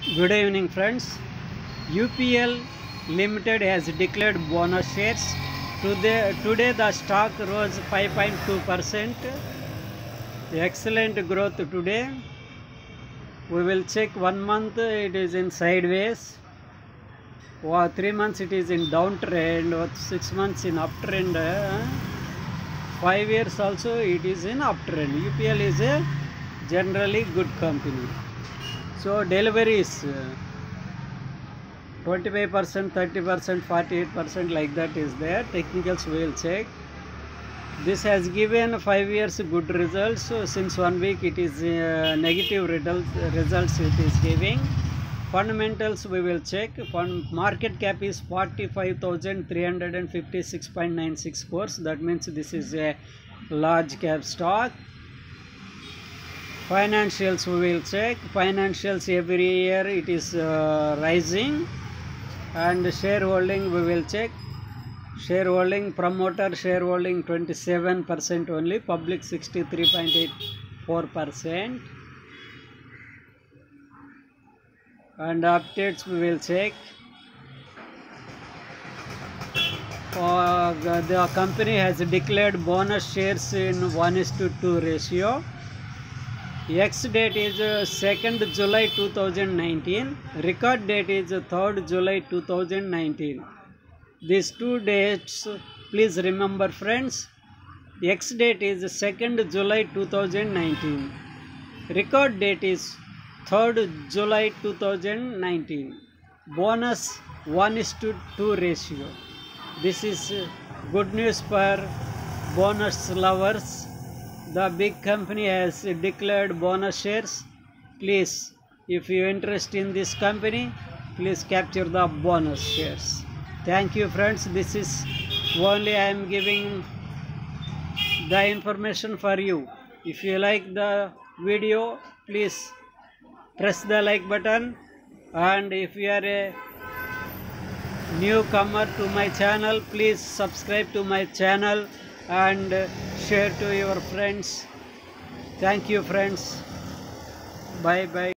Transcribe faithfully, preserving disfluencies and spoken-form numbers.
Good evening friends. U P L Limited has declared bonus shares. Today, today the stock rose five point two percent. Excellent growth today. We will check one month it is in sideways. Or three months it is in downtrend. Or six months in uptrend. Five years also it is in uptrend. U P L is a generally good company. So deliveries twenty-five percent, thirty percent, forty-eight percent like that is there. Technicals we will check. This has given five years good results. So since one week it is uh, negative results it is giving. Fundamentals we will check. Fund market cap is forty-five thousand three hundred fifty-six point nine six crores. That means this is a large cap stock. Financials we will check. Financials every year it is uh, rising. And shareholding we will check. Shareholding, promoter shareholding twenty-seven percent only, public sixty-three point eight four percent. And updates we will check. Uh, the company has declared bonus shares in one is to two ratio. Ex date is uh, second July two thousand nineteen. Record date is uh, third July two thousand nineteen. These two dates, please remember friends. Ex date is second July two thousand nineteen. Record date is third July two thousand nineteen. Bonus one is to two ratio. This is uh, good news for bonus lovers. The big company has declared bonus shares. Please, if you are interested in this company, please capture the bonus shares. Thank you friends. This is only I am giving the information for you. If you like the video, please press the like button. And if you are a newcomer to my channel, please subscribe to my channel and share to your friends. Thank you friends. Bye bye.